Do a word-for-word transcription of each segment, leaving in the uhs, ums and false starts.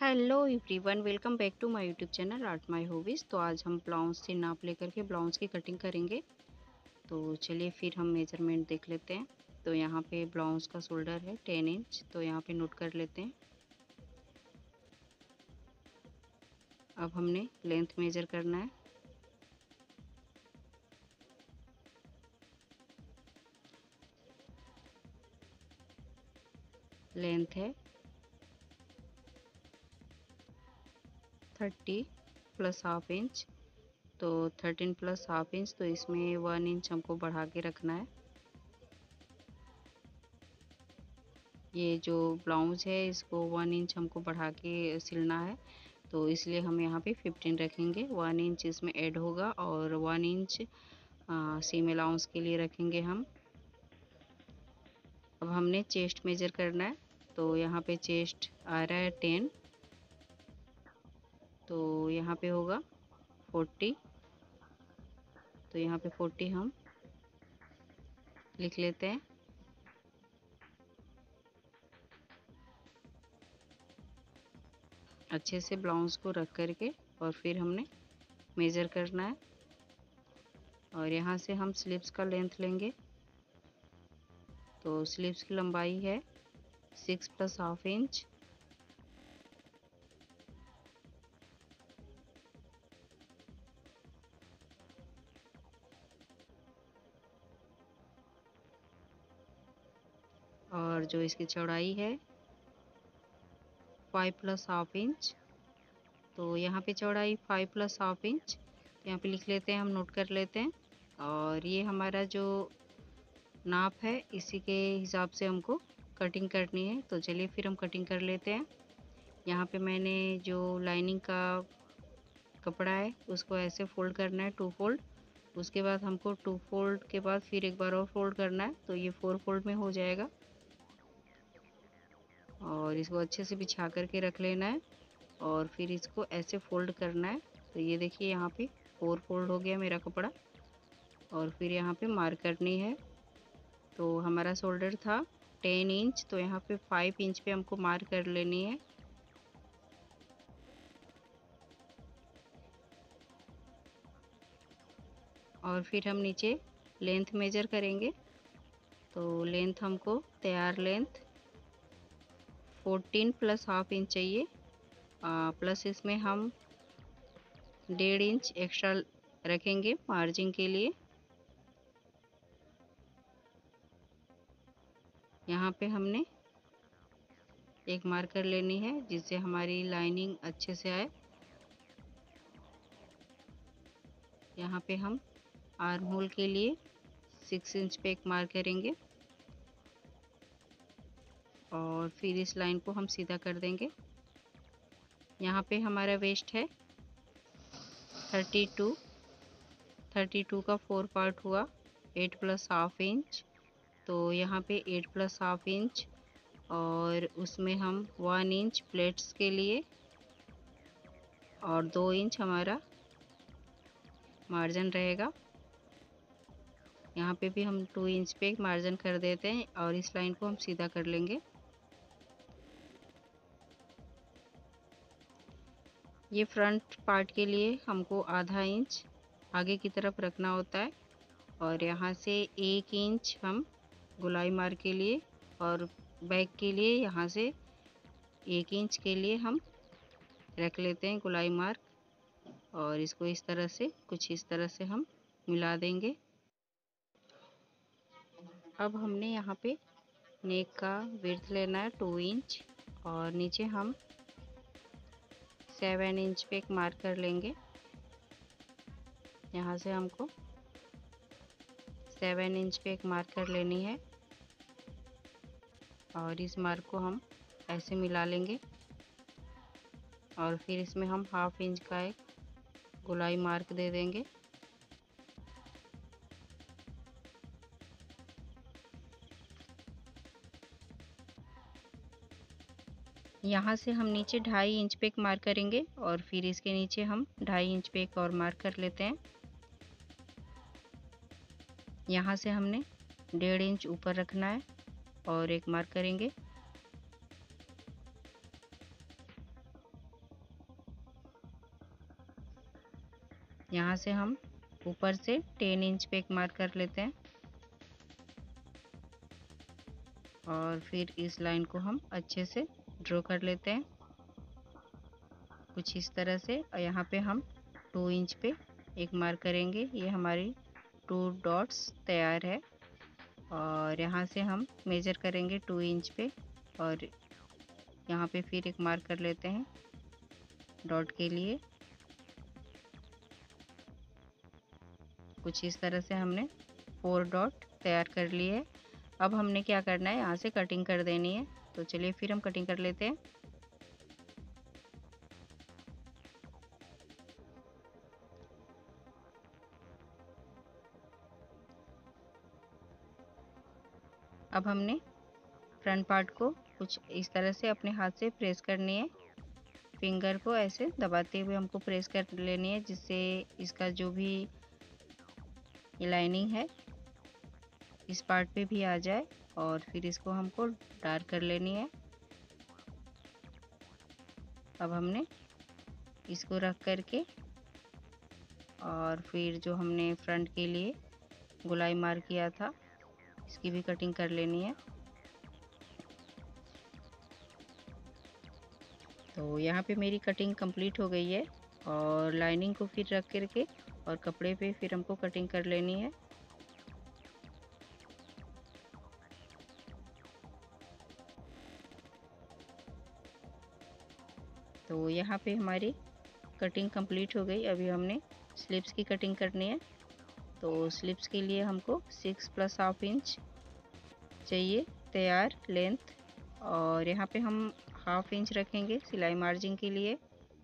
Hello everyone, welcome back to my YouTube channel art my hobbies. तो आज हम blouse से नाप लेकर के ब्लाउज की कटिंग करेंगे। तो चलिए फिर हम मेजरमेंट देख लेते हैं। तो यहाँ पे ब्लाउज का शोल्डर है टेन इंच, तो यहाँ पे नोट कर लेते हैं। अब हमने लेंथ मेजर करना है। लेंथ है थर्टी प्लस हाफ इंच, तो थर्टीन प्लस हाफ इंच, तो इसमें वन इंच हमको बढ़ा के रखना है। ये जो ब्लाउज है इसको वन इंच हमको बढ़ा के सिलना है, तो इसलिए हम यहाँ पे फिफ्टीन रखेंगे। वन इंच इसमें ऐड होगा और वन इंच सीम अलाउंस के लिए रखेंगे हम। अब हमने चेस्ट मेजर करना है, तो यहाँ पे चेस्ट आ रहा है टेन, तो यहाँ पे होगा फोर्टी, तो यहाँ पे फोर्टी हम लिख लेते हैं। अच्छे से ब्लाउज को रख करके और फिर हमने मेजर करना है, और यहाँ से हम स्लीव्स का लेंथ लेंगे। तो स्लीव्स की लंबाई है सिक्स प्लस हाफ इंच, और जो इसकी चौड़ाई है फाइव प्लस हाफ इंच। तो यहाँ पे चौड़ाई फाइव प्लस हाफ इंच यहाँ पे लिख लेते हैं, हम नोट कर लेते हैं। और ये हमारा जो नाप है इसी के हिसाब से हमको कटिंग करनी है। तो चलिए फिर हम कटिंग कर लेते हैं। यहाँ पे मैंने जो लाइनिंग का कपड़ा है उसको ऐसे फोल्ड करना है, टू फोल्ड। उसके बाद हमको टू फोल्ड के बाद फिर एक बार और फोल्ड करना है, तो ये फोर फोल्ड में हो जाएगा। और इसको अच्छे से बिछा करके रख लेना है और फिर इसको ऐसे फोल्ड करना है। तो ये देखिए यहाँ पे फोर फोल्ड हो गया मेरा कपड़ा। और फिर यहाँ पे मार्क करनी है। तो हमारा शोल्डर था टेन इंच, तो यहाँ पे फाइव इंच पे हमको मार्क कर लेनी है। और फिर हम नीचे लेंथ मेजर करेंगे। तो लेंथ हमको तैयार length fourteen plus half inch चाहिए, आ, प्लस इसमें हम डेढ़ इंच एक्स्ट्रा रखेंगे मार्जिन के लिए। यहाँ पे हमने एक मार्कर लेनी है जिससे हमारी लाइनिंग अच्छे से आए। यहाँ पे हम आर्म होल के लिए सिक्स इंच पे एक मार्क करेंगे और फिर इस लाइन को हम सीधा कर देंगे। यहाँ पे हमारा वेस्ट है थर्टी टू, थर्टी टू का फोर पार्ट हुआ एट प्लस हाफ इंच। तो यहाँ पे एट प्लस हाफ इंच और उसमें हम वन इंच प्लेट्स के लिए और दो इंच हमारा मार्जिन रहेगा। यहाँ पे भी हम टू इंच पे मार्जिन कर देते हैं और इस लाइन को हम सीधा कर लेंगे। ये फ्रंट पार्ट के लिए हमको आधा इंच आगे की तरफ रखना होता है, और यहाँ से एक इंच हम गोलाई मार के लिए और बैक के लिए यहाँ से एक इंच के लिए हम रख लेते हैं गोलाई मार्क। और इसको इस तरह से कुछ इस तरह से हम मिला देंगे। अब हमने यहाँ पे नेक का विड्थ लेना है टू इंच, और नीचे हम सेवन इंच पे एक मार्क कर लेंगे। यहाँ से हमको सेवन इंच पे एक मार्क कर लेनी है और इस मार्क को हम ऐसे मिला लेंगे। और फिर इसमें हम हाफ इंच का एक गोलाई मार्क दे देंगे। यहाँ से हम नीचे ढाई इंच पे एक मार्क करेंगे और फिर इसके नीचे हम ढाई इंच पे एक और मार्क कर लेते हैं। यहाँ से हमने डेढ़ इंच ऊपर रखना है और एक मार्क करेंगे। यहाँ से हम ऊपर से टेन इंच पे एक मार्क कर लेते हैं और फिर इस लाइन को हम अच्छे से ड्रॉ कर लेते हैं कुछ इस तरह से। और यहाँ पे हम टू इंच पे एक मार्क करेंगे। ये हमारी टू डॉट्स तैयार है और यहाँ से हम मेजर करेंगे टू इंच पे और यहाँ पे फिर एक मार्क कर लेते हैं डॉट के लिए। कुछ इस तरह से हमने फोर डॉट तैयार कर लिए है। अब हमने क्या करना है, यहाँ से कटिंग कर देनी है। तो चलिए फिर हम कटिंग कर लेते हैं। अब हमने फ्रंट पार्ट को कुछ इस तरह से अपने हाथ से प्रेस करनी है। फिंगर को ऐसे दबाते हुए हमको प्रेस कर लेनी है जिससे इसका जो भी लाइनिंग है इस पार्ट पे भी आ जाए और फिर इसको हमको डार्क कर लेनी है। अब हमने इसको रख करके और फिर जो हमने फ्रंट के लिए गोलाई मार्क किया था इसकी भी कटिंग कर लेनी है। तो यहाँ पे मेरी कटिंग कंप्लीट हो गई है और लाइनिंग को फिर रख करके और कपड़े पे फिर हमको कटिंग कर लेनी है। तो यहाँ पे हमारी कटिंग कंप्लीट हो गई। अभी हमने स्लीव्स की कटिंग करनी है। तो स्लीव्स के लिए हमको सिक्स प्लस हाफ इंच चाहिए तैयार लेंथ और यहाँ पे हम हाफ इंच रखेंगे सिलाई मार्जिन के लिए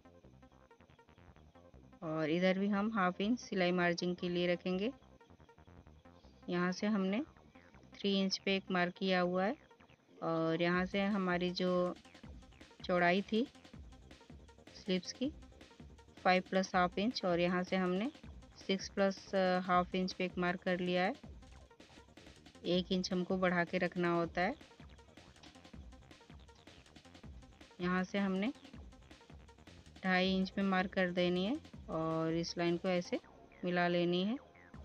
और इधर भी हम हाफ इंच सिलाई मार्जिन के लिए रखेंगे। यहाँ से हमने थ्री इंच पे एक मार्क किया हुआ है और यहाँ से हमारी जो चौड़ाई थी स्लीव्स की फाइव प्लस हाफ इंच और यहाँ से हमने सिक्स प्लस हाफ इंच पे एक मार्क कर लिया है। एक इंच हमको बढ़ा के रखना होता है। यहाँ से हमने ढाई इंच पे मार्क कर देनी है और इस लाइन को ऐसे मिला लेनी है।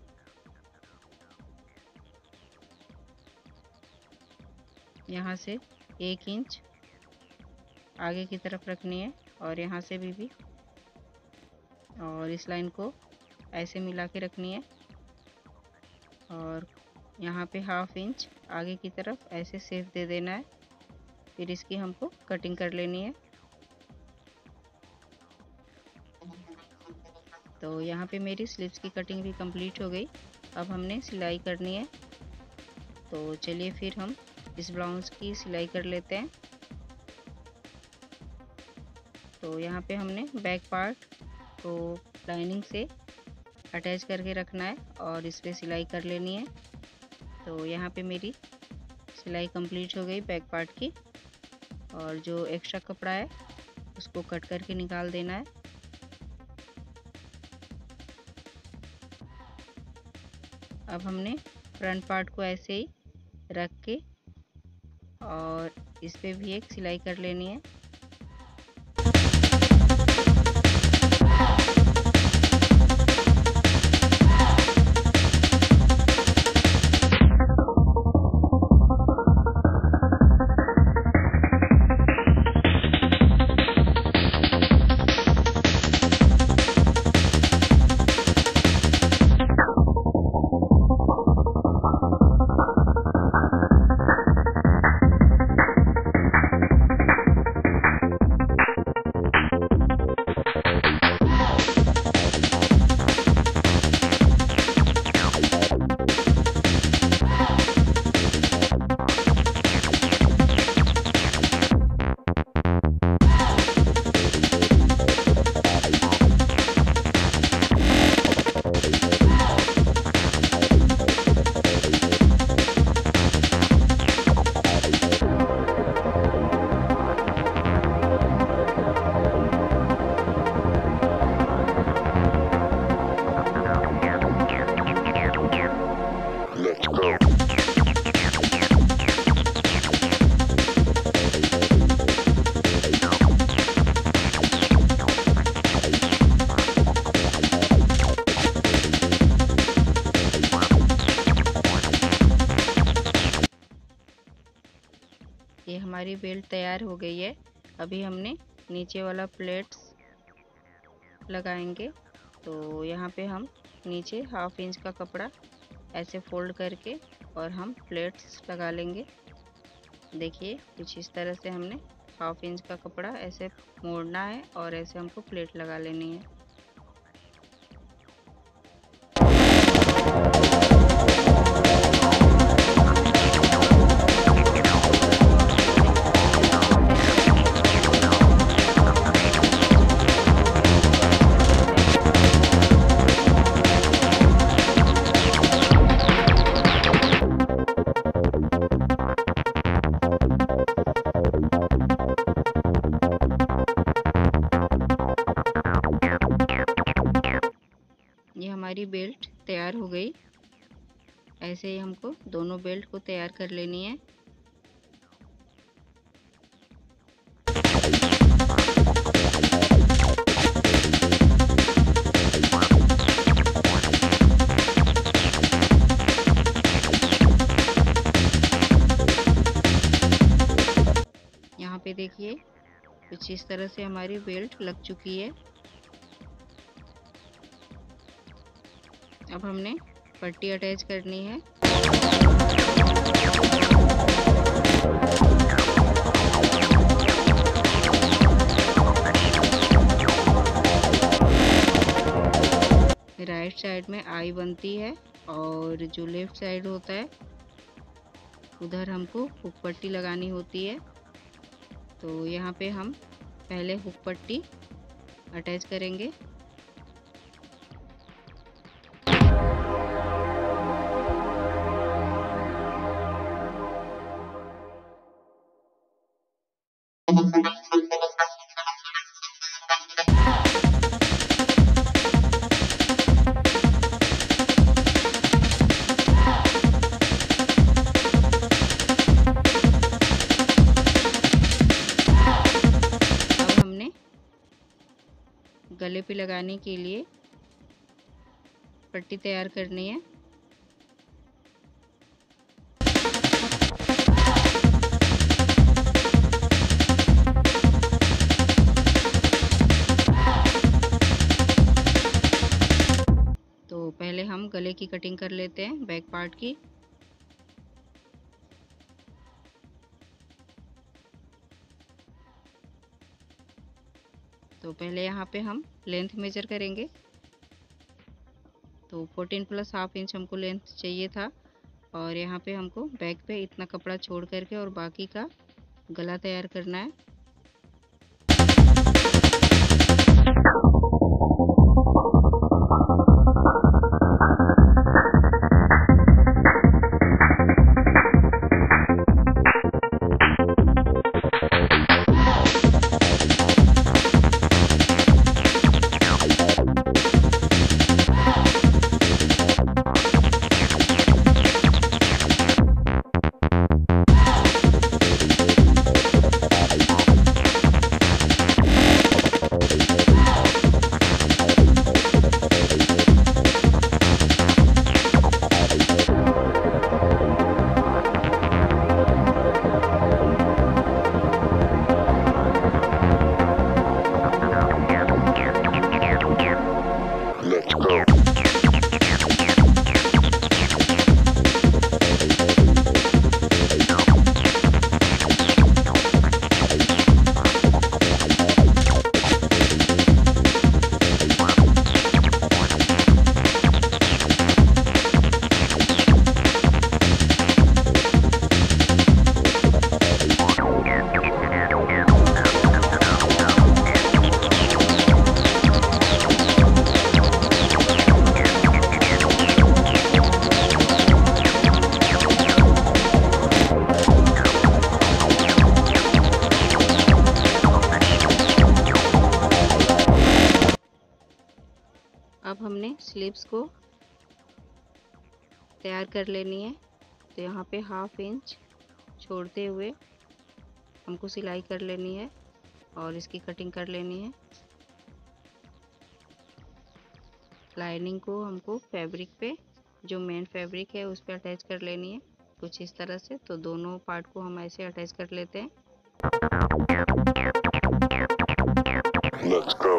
यहाँ से एक इंच आगे की तरफ रखनी है और यहाँ से भी भी और इस लाइन को ऐसे मिला के रखनी है और यहाँ पे हाफ इंच आगे की तरफ ऐसे सेफ दे देना है। फिर इसकी हमको कटिंग कर लेनी है। तो यहाँ पे मेरी स्लीव्स की कटिंग भी कंप्लीट हो गई। अब हमने सिलाई करनी है। तो चलिए फिर हम इस ब्लाउज की सिलाई कर लेते हैं। तो यहाँ पे हमने बैक पार्ट को लाइनिंग से अटैच करके रखना है और इस पर सिलाई कर लेनी है। तो यहाँ पे मेरी सिलाई कंप्लीट हो गई बैक पार्ट की और जो एक्स्ट्रा कपड़ा है उसको कट करके निकाल देना है। अब हमने फ्रंट पार्ट को ऐसे ही रख के और इस पे भी एक सिलाई कर लेनी है। ये हमारी बेल्ट तैयार हो गई है। अभी हमने नीचे वाला प्लेट्स लगाएंगे। तो यहाँ पे हम नीचे हाफ इंच का कपड़ा ऐसे फोल्ड करके और हम प्लेट्स लगा लेंगे। देखिए कुछ इस तरह से हमने हाफ इंच का कपड़ा ऐसे मोड़ना है और ऐसे हमको प्लेट लगा लेनी है। ये हमारी बेल्ट तैयार हो गई। ऐसे ही हमको दोनों बेल्ट को तैयार कर लेनी है। यहाँ पे देखिए कुछ इस तरह से हमारी बेल्ट लग चुकी है। अब हमने पट्टी अटैच करनी है। राइट साइड में आई बनती है और जो लेफ्ट साइड होता है उधर हमको हुक पट्टी लगानी होती है। तो यहाँ पे हम पहले हुक पट्टी अटैच करेंगे। गले पे लगाने के लिए पट्टी तैयार करनी है। तो पहले हम गले की कटिंग कर लेते हैं, बैक पार्ट की। तो पहले यहाँ पे हम लेंथ मेजर करेंगे। तो फोर्टीन प्लस हाफ इंच हमको लेंथ चाहिए था और यहाँ पे हमको बैक पे इतना कपड़ा छोड़ करके और बाकी का गला तैयार करना है। अब हमने स्लीव्स को तैयार कर लेनी है। तो यहाँ पे हाफ इंच छोड़ते हुए हमको सिलाई कर लेनी है और इसकी कटिंग कर लेनी है। लाइनिंग को हमको फैब्रिक पे, जो मेन फैब्रिक है, उस पर अटैच कर लेनी है। कुछ इस तरह से। तो दोनों पार्ट को हम ऐसे अटैच कर लेते हैं। Let's go.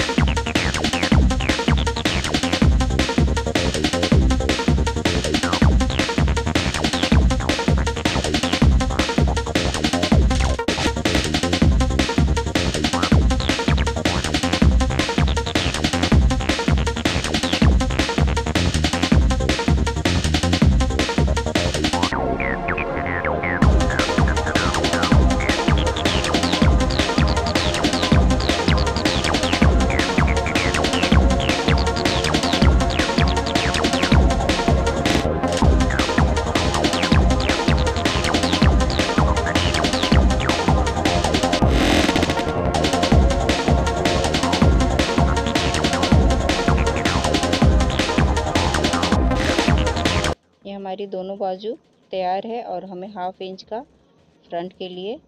ये हमारी दोनों बाजू तैयार है और हमें हाफ इंच का फ्रंट के लिए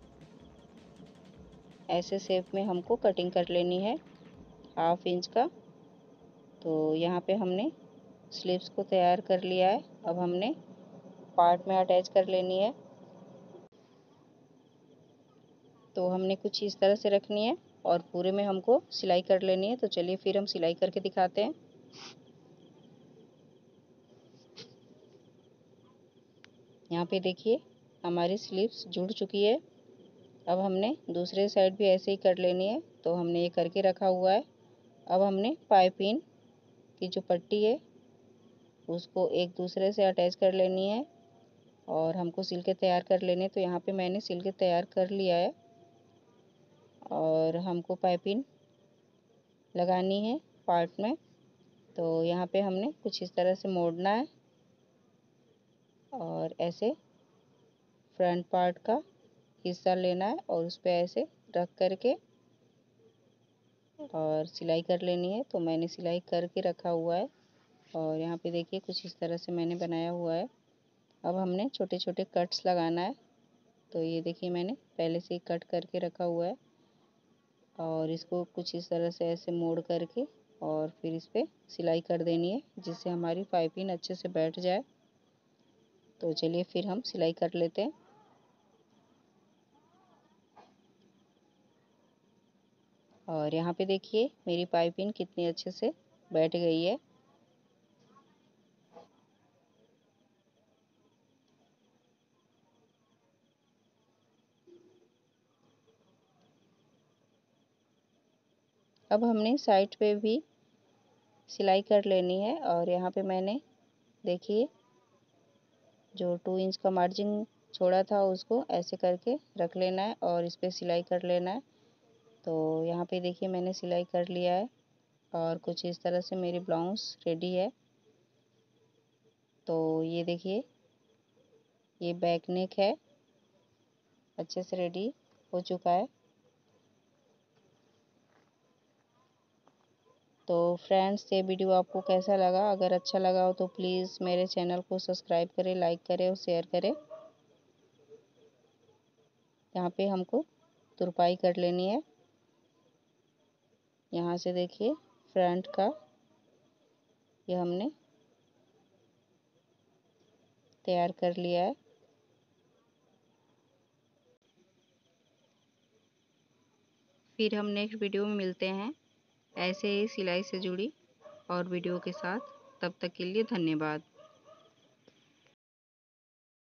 ऐसे शेप में हमको कटिंग कर लेनी है, हाफ इंच का। तो यहाँ पे हमने स्लीव्स को तैयार कर लिया है। अब हमने पार्ट में अटैच कर लेनी है। तो हमने कुछ इस तरह से रखनी है और पूरे में हमको सिलाई कर लेनी है। तो चलिए फिर हम सिलाई करके दिखाते हैं। यहाँ पे देखिए हमारी स्लीव्स जुड़ चुकी है। अब हमने दूसरे साइड भी ऐसे ही कर लेनी है। तो हमने ये करके रखा हुआ है। अब हमने पाइपिंग की जो पट्टी है उसको एक दूसरे से अटैच कर लेनी है और हमको सिल के तैयार कर लेने। तो यहाँ पे मैंने सिल के तैयार कर लिया है और हमको पाइपिंग लगानी है पार्ट में। तो यहाँ पे हमने कुछ इस तरह से मोड़ना है और ऐसे फ्रंट पार्ट का हिस्सा लेना है और उस पर ऐसे रख करके और सिलाई कर लेनी है। तो मैंने सिलाई करके रखा हुआ है और यहाँ पे देखिए कुछ इस तरह से मैंने बनाया हुआ है। अब हमने छोटे छोटे कट्स लगाना है। तो ये देखिए मैंने पहले से ही कट करके रखा हुआ है और इसको कुछ इस तरह से ऐसे मोड़ करके और फिर इस पर सिलाई कर देनी है, जिससे हमारी पाइपिंग अच्छे से बैठ जाए। तो चलिए फिर हम सिलाई कर लेते हैं। और यहाँ पे देखिए मेरी पाइपिंग कितनी अच्छे से बैठ गई है। अब हमने साइड पे भी सिलाई कर लेनी है और यहाँ पे मैंने देखिए जो टू इंच का मार्जिन छोड़ा था उसको ऐसे करके रख लेना है और इस पर सिलाई कर लेना है। तो यहाँ पे देखिए मैंने सिलाई कर लिया है और कुछ इस तरह से मेरी ब्लाउज रेडी है। तो ये देखिए ये बैक नेक है, अच्छे से रेडी हो चुका है। तो फ्रेंड्स ये वीडियो आपको कैसा लगा? अगर अच्छा लगा हो तो प्लीज़ मेरे चैनल को सब्सक्राइब करें, लाइक करें और शेयर करें। यहाँ पे हमको तुरपाई कर लेनी है। यहाँ से देखिए फ्रंट का ये हमने तैयार कर लिया है। फिर हम नेक्स्ट वीडियो में मिलते हैं ऐसे ही सिलाई से जुड़ी और वीडियो के साथ। तब तक के लिए धन्यवाद।